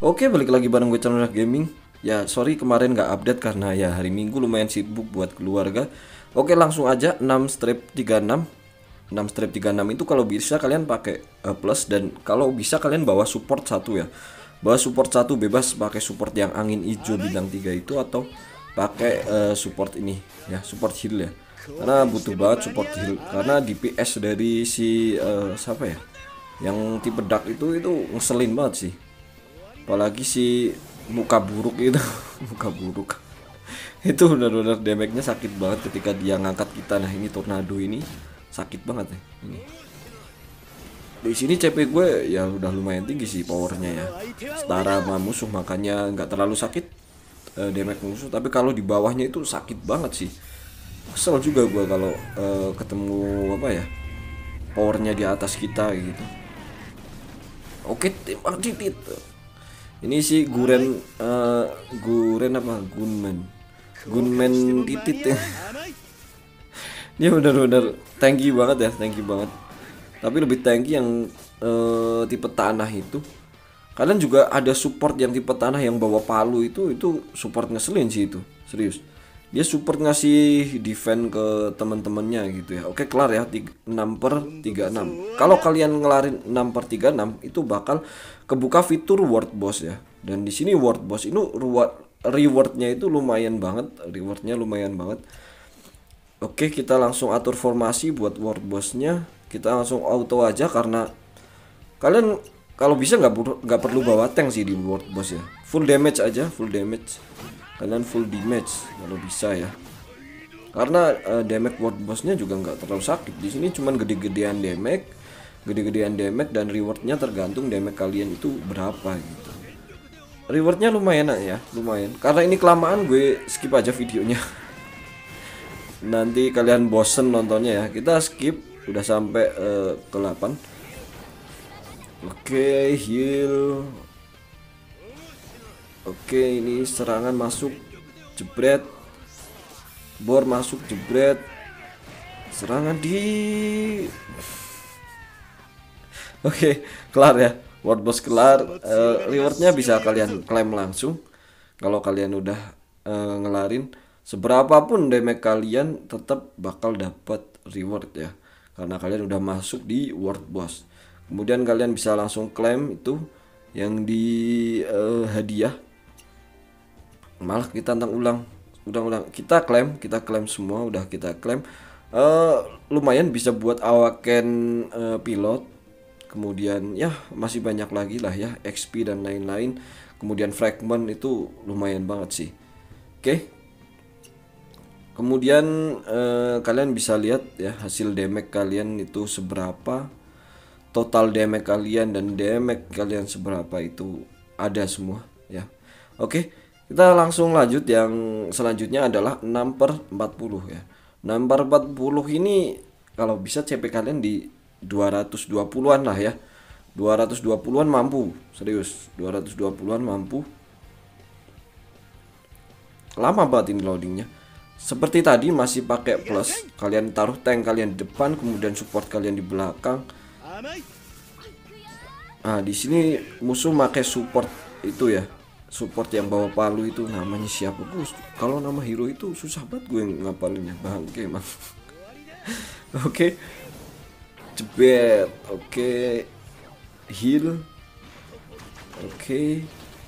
Oke, balik lagi bareng gue Channel Gaming. Ya, sorry kemarin nggak update karena ya hari Minggu lumayan sibuk buat keluarga. Oke, langsung aja 6 strip 36. 6 strip 36 itu kalau bisa kalian pakai plus, dan kalau bisa kalian bawa support satu ya. Bawa support satu, bebas pakai support yang angin hijau bintang 3 itu atau pakai support ini ya, support heal ya. Karena butuh banget support heal karena DPS dari si siapa ya? Yang tipe dark itu ngeselin banget sih, apalagi si muka buruk itu. Muka buruk itu benar-benar damage-nya sakit banget ketika dia ngangkat kita. Nah, ini tornado ini sakit banget ya ini. Di sini CP gue ya udah lumayan tinggi sih powernya ya, setara sama musuh, makanya nggak terlalu sakit damage musuh. Tapi kalau di bawahnya itu sakit banget sih. Kesel juga gue kalau ketemu apa ya, powernya di atas kita gitu. Oke, tembak titit. Ini sih Guren Guren apa? Gunman titit ya. Dia benar-benar tanky banget ya, tanky banget. Tapi lebih tanky yang tipe tanah itu. Kalian juga ada support yang tipe tanah yang bawa palu itu support ngeselin sih itu. Serius. Dia support ngasih defense ke teman-temannya gitu ya. Oke, kelar ya 6/36. Kalau kalian ngelarin 6/36 itu bakal kebuka fitur world boss ya. Dan di sini world boss ini rewardnya itu lumayan banget, rewardnya lumayan banget. Oke, kita langsung atur formasi buat world bossnya. Kita langsung auto aja karena kalian kalau bisa nggak perlu bawa tank sih di world boss ya. Full damage aja, full damage. Kalian full damage kalau bisa ya. Karena damage world bossnya juga nggak terlalu sakit. Di sini cuman gede-gedean damage dan rewardnya tergantung damage kalian itu berapa gitu. Rewardnya lumayan ya, lumayan. Karena ini kelamaan gue skip aja videonya. Nanti kalian bosen nontonnya ya. Kita skip, udah sampai ke 8. Oke, heal. Oke, ini serangan masuk, jebret. Bor masuk, jebret. Serangan di. Oke, kelar ya. World boss kelar. Rewardnya bisa kalian klaim langsung. Kalau kalian udah ngelarin seberapapun damage kalian tetap bakal dapat reward ya. Karena kalian udah masuk di world boss. Kemudian kalian bisa langsung klaim itu yang di hadiah. Malah kita tantang ulang kita klaim semua, udah kita klaim. Lumayan bisa buat awaken pilot. Kemudian ya masih banyak lagi lah ya, XP dan lain-lain. Kemudian fragment itu lumayan banget sih. Oke. Kemudian kalian bisa lihat ya hasil damage kalian itu seberapa, total damage kalian dan damage kalian seberapa itu ada semua ya. Oke, kita langsung lanjut. Yang selanjutnya adalah 6/40 ya. 6/40 ini kalau bisa CP kalian di 220-an lah ya. 220-an mampu, serius. 220-an mampu. Lama banget ini loadingnya. Seperti tadi masih pakai plus, kalian taruh tank kalian di depan, kemudian support kalian di belakang. Nah, di sini musuh pakai support itu ya. Support yang bawa palu itu namanya siapa, Gus? Kalau nama hero itu susah banget gue ngapalinnya, bangke emang. Oke. Jebet. Oke. Heal. Oke.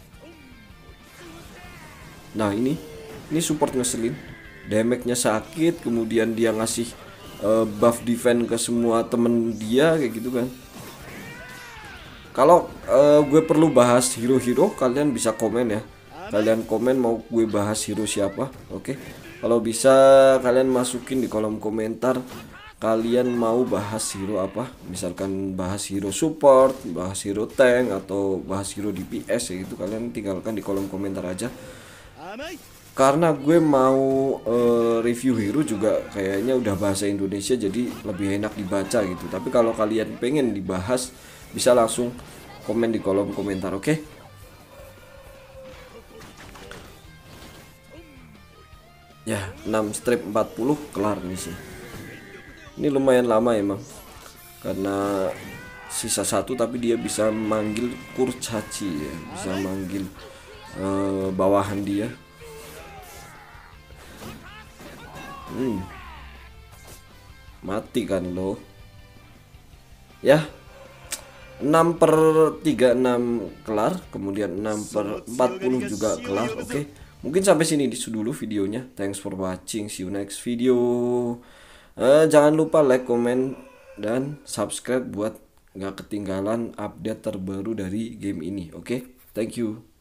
Nah, ini support ngeselin. Damage-nya sakit, kemudian dia ngasih buff defense ke semua temen dia kayak gitu kan. Kalau gue perlu bahas hero-hero, kalian bisa komen ya. Kalian komen mau gue bahas hero siapa. Oke. Kalau bisa kalian masukin di kolom komentar kalian mau bahas hero apa. Misalkan bahas hero support, bahas hero tank, atau bahas hero DPS ya gitu. Kalian tinggalkan di kolom komentar aja. Karena gue mau review hero juga kayaknya udah bahasa Indonesia, jadi lebih enak dibaca gitu. Tapi kalau kalian pengen dibahas bisa langsung komen di kolom komentar, oke? Ya, 6 strip 40 kelar nih sih. Ini lumayan lama emang. Karena sisa satu tapi dia bisa manggil kurcaci ya, bisa manggil bawahan dia. Mati kan lo ya. 6/36 kelar, kemudian 6/40 juga kelar. Oke, mungkin sampai sini dulu videonya. Thanks for watching, see you next video. Jangan lupa like, comment, dan subscribe buat nggak ketinggalan update terbaru dari game ini. Oke, thank you.